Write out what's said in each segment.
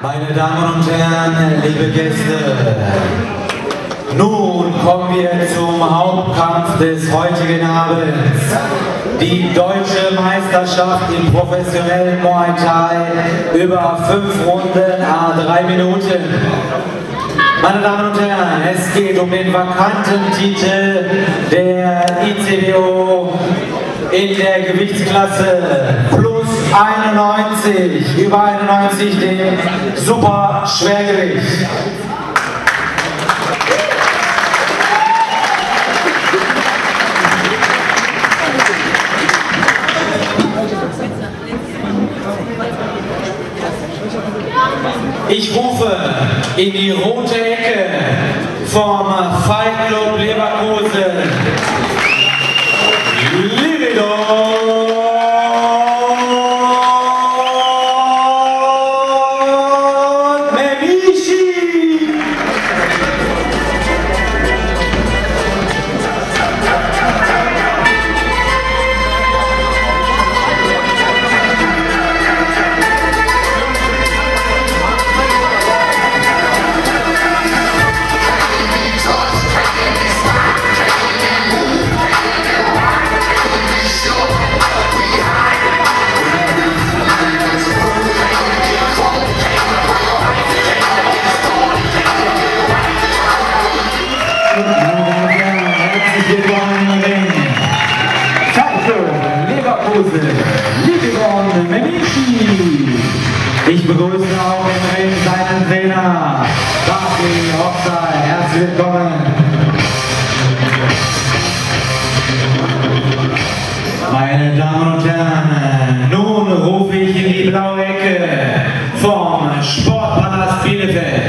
Meine Damen und Herren, liebe Gäste, nun kommen wir zum Hauptkampf des heutigen Abends. Die deutsche Meisterschaft im professionellen Muay Thai über 5 Runden à 3 Minuten. Meine Damen und Herren, es geht um den vakanten Titel der ICBO in der Gewichtsklasse plus 91, über 91 dem Super Schwergewicht. Ich rufe in die rote Ecke vom Fight Club Leverkusen Lividon Memichi. Lividon Memichi. Ich begrüße auch im Ring seinen Trainer, Basti Hochstein. Herzlich willkommen. Meine Damen und Herren, nun rufe ich in die blaue Ecke vom Sportpalast Bielefeld.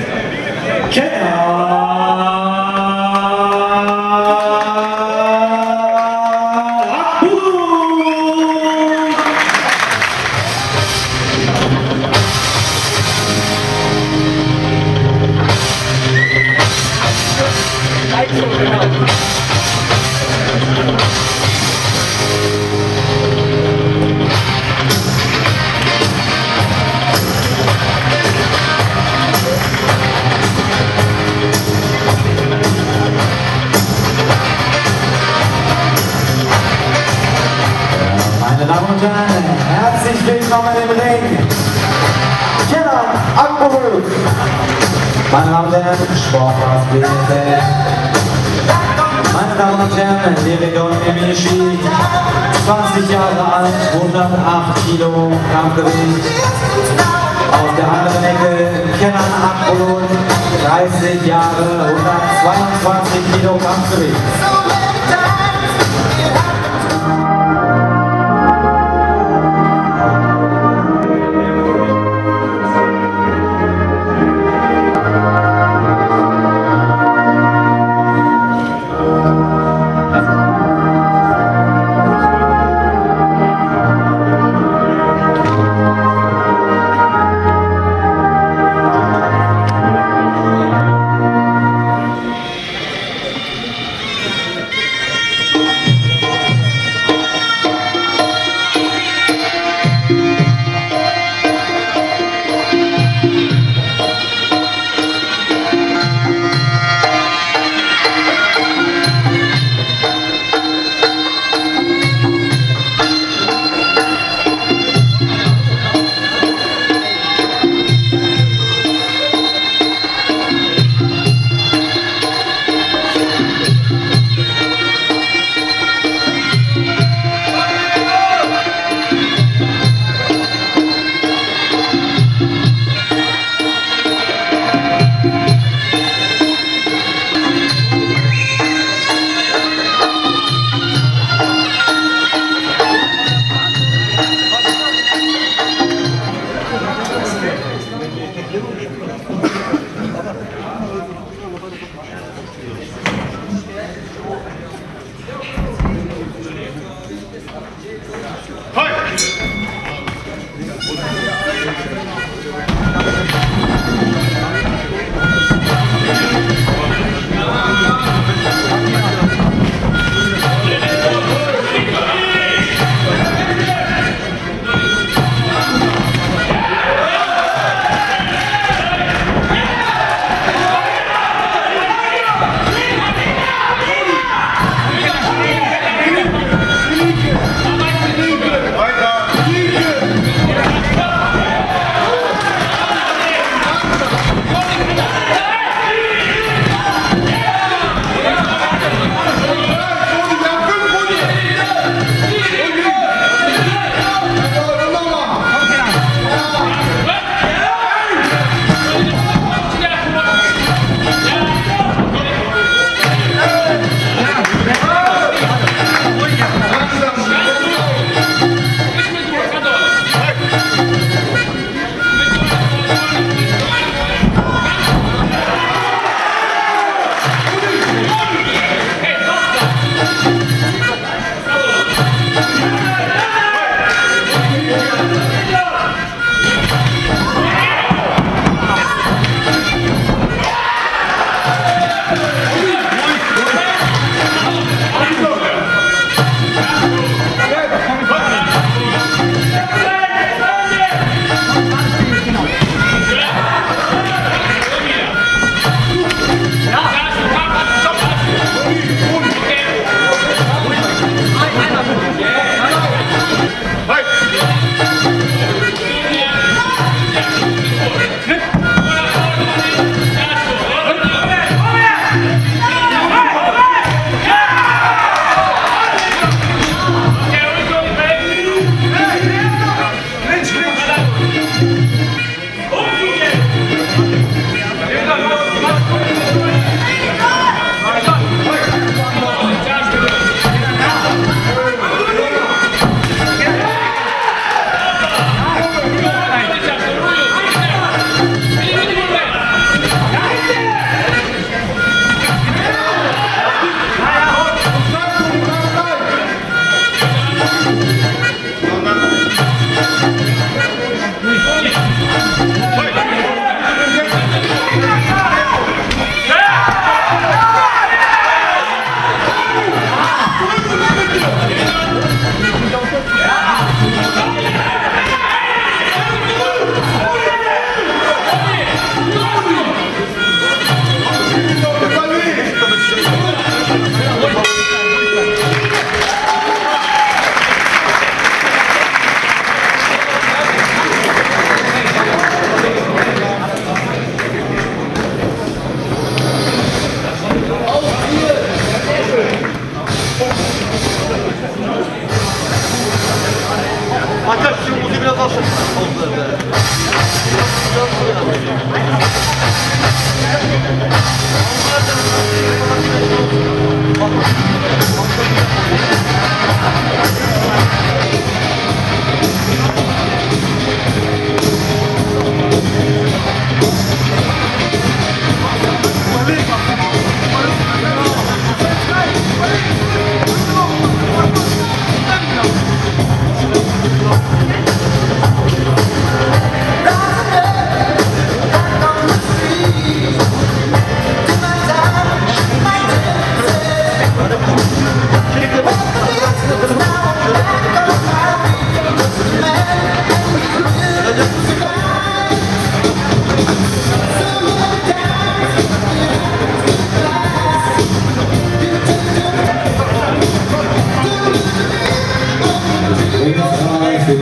Meine Damen und Herren, herzlich willkommen im Ring. Kenan Akbulut. Meine Damen und Herren, Sportpalast Bielefeld. Meine Damen und Herren, Lividon Memichi, 20 Jahre alt, 108 Kilo Kampfgewicht. Auf der anderen Ecke Kenan Akbulut, 30 Jahre, 122 Kilo Kampfgewicht.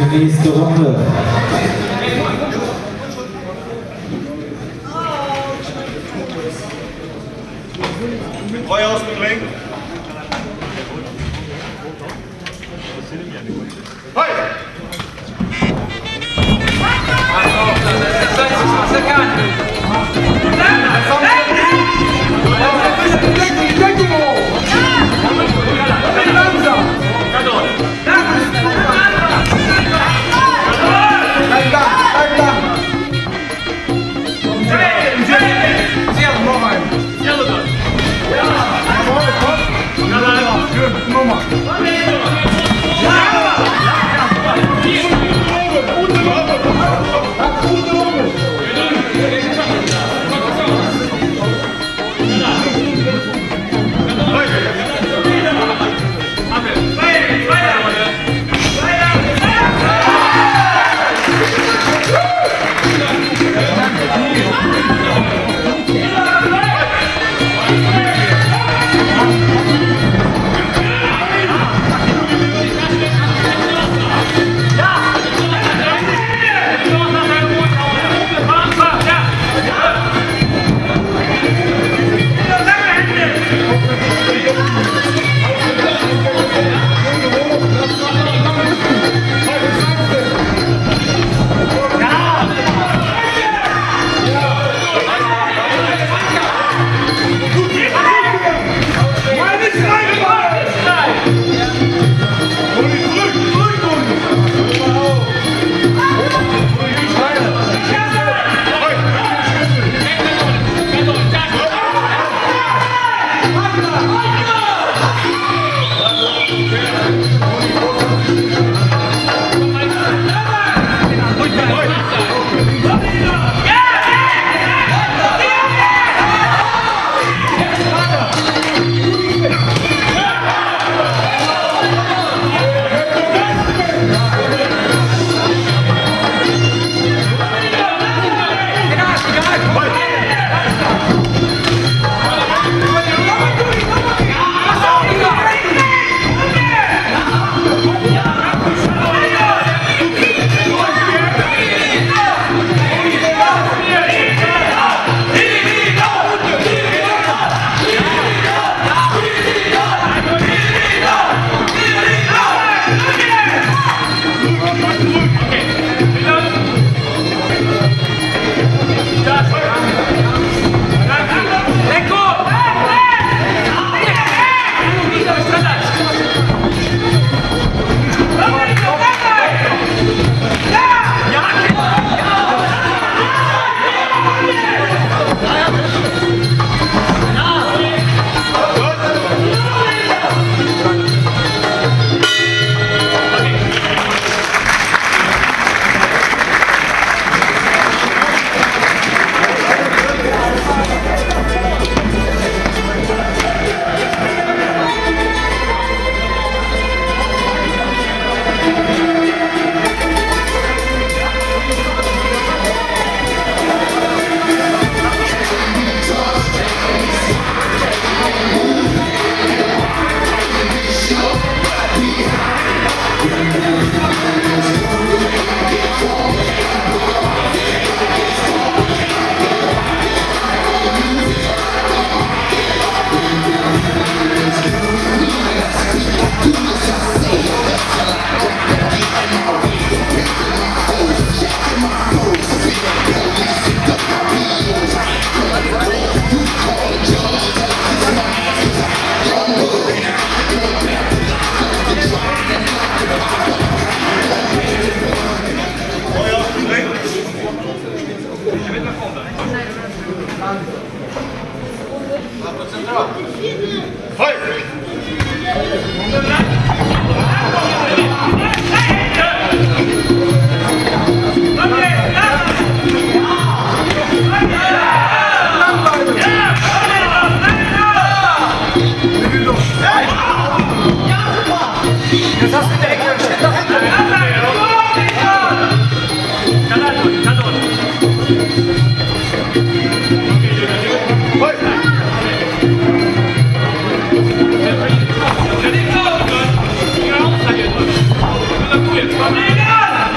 nächste Runde. Treu ausgedrängt. Hey! Vamos,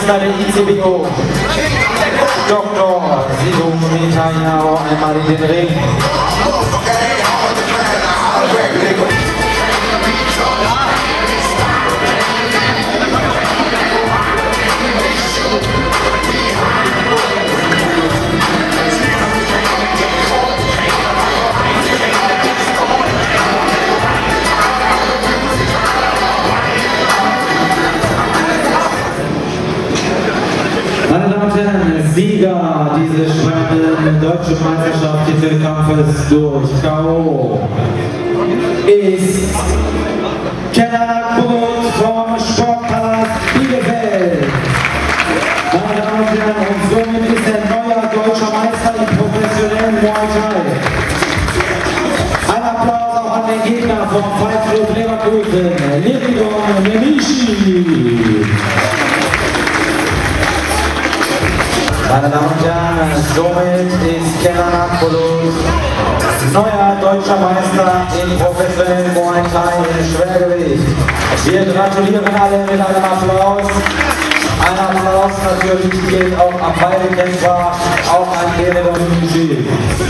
Meister der ICBO, Dr. Sigung Mintanyao, einmal in den Ring. Meine Damen und Herren, Sieger dieses spannenden deutschen Meisterschaftstitelkampfes durch K.O. ist Kenan Bulut vom Sportpalast Bielefeld. Meine Damen und Herren, und somit ist er neuer deutscher Meister im professionellen Muay Thai. Ein Applaus auch an den Gegner vom Fight Club Leverkusen, Liridon Nemishi. Meine Damen und Herren, somit ist Kenan Bulut neuer deutscher Meister im professionellen Muay Thai im Schwergewicht. Wir gratulieren alle mit einem Applaus. Ein Applaus natürlich geht auch an beide Kämpfer, auch an Liridon Nemishi.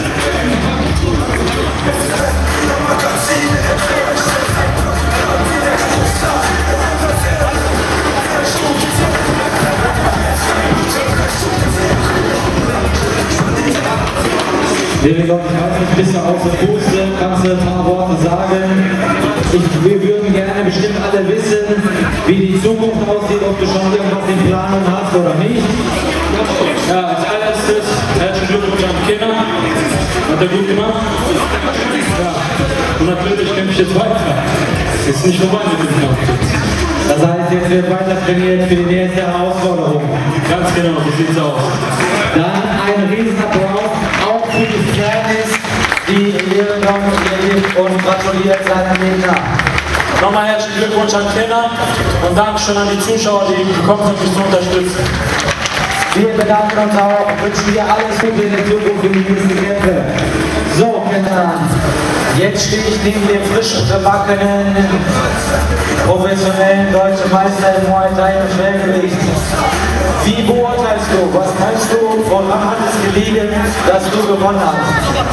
Liridon, ich weiß nicht, bist du aus der Puste, kannst du ein paar Worte sagen? Wir würden gerne bestimmt alle wissen, wie die Zukunft aussieht, ob du schon irgendwas in Planung hast oder nicht. Ja, als allererstes herzlichen Glückwunsch an Kenan. Hat er gut gemacht. Ja. Und natürlich kämpfe ich jetzt weiter. Ist nicht vorbei mit dem Kampf. Das heißt, jetzt wird weiter trainiert für die nächste Herausforderung. Ganz genau, so sieht's aus. Dann ein Riesenapplaus auch für die Fairness, die Liridon erlebt und gratuliert seinem Gegner. Nochmal herzlichen Glückwunsch an Kenan und Dankeschön an die Zuschauer, die gekommen sind, mich zu unterstützen. Wir bedanken uns auch, wünschen dir alles Gute in der Zukunft für die nächsten Kämpfe. So, Kenan, jetzt stehe ich neben dem frisch gebackenen, professionellen deutschen Meister im Muay Thai im Schwergewicht. Wie beurteilst du, was meinst du, woran hat es gelegen, dass du gewonnen hast?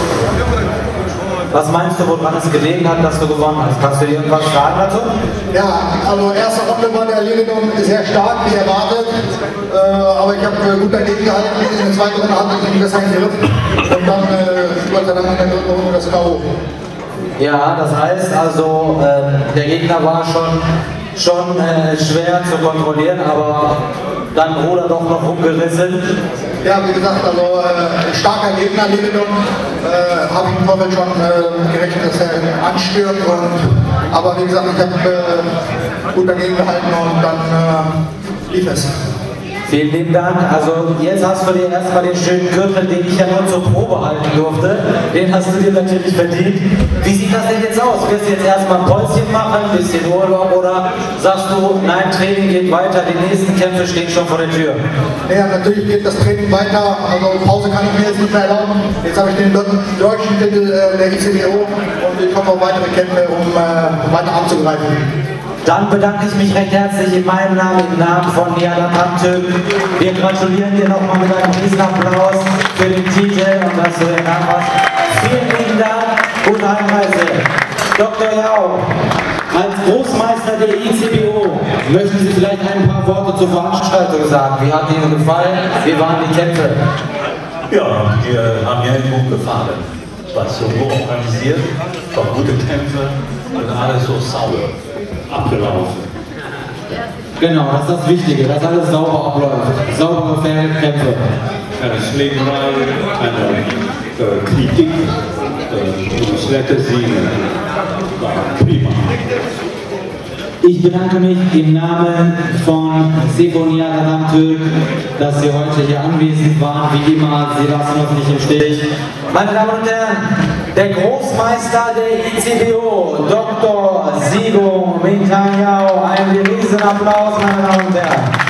Was meinst du, woran es gelegen hat, dass du gewonnen hast? Kannst du dir irgendwas sagen dazu? Ja, also erste Runde war der Liridon sehr stark, wie erwartet. Aber ich habe gut dagegen gehalten. In der zweiten Runde hatte ich ihn besser im Griff. Und dann, Gott sei Dank, in der dritten Runde das K.O. Ja, das heißt also, der Gegner war schon schwer zu kontrollieren, aber dann wurde er doch noch umgerissen. Ja, wie gesagt, also starker Gegner, Liridon. Habe ich im Vorfeld schon gerechnet, dass er anstürmt. Aber wie gesagt, ich habe gut dagegen gehalten und dann lief es. Vielen lieben Dank. Also jetzt hast du dir erstmal den schönen Gürtel, den ich ja nur zur Probe halten durfte. Den hast du dir natürlich verdient. Wie sieht das denn jetzt aus? Wirst du jetzt erstmal ein Päuschen machen, ein bisschen Urlaub oder sagst du, nein, Training geht weiter, die nächsten Kämpfe stehen schon vor der Tür? Ja, natürlich geht das Training weiter. Also Pause kann ich mir jetzt nicht mehr erlauben. Jetzt habe ich den deutschen Titel der ICBO und ich komme auf weitere Kämpfe, um weiter anzugreifen. Dann bedanke ich mich recht herzlich in meinem Namen, im Namen von Nihat Atamtürk. Wir gratulieren dir nochmal mit einem Riesenapplaus für den Titel und dass du den Namen hast. Vielen lieben Dank, gute Heimreise. Dr. Yao, als Großmeister der ICBO, möchten Sie vielleicht ein paar Worte zur Veranstaltung sagen? Wie hat Ihnen gefallen? Wie waren die Kämpfe? Ja, wir haben mir gut gefallen. Es war so gut organisiert, es waren gute Kämpfe und alles so sauber abgelaufen. Genau, das ist das Wichtige, dass alles sauber abläuft. Saubere Kämpfe. Eine Schlägerei, eine Kritik, schlechte Siege, war prima. Ich bedanke mich im Namen von Nihat Atamtürk, dass Sie heute hier anwesend waren. Wie immer, Sie lassen uns nicht im Stich. Meine Damen und Herren, der Großmeister der ICBO, Dr. Sigung Mintanyao, einen Riesenapplaus, meine Damen und Herren.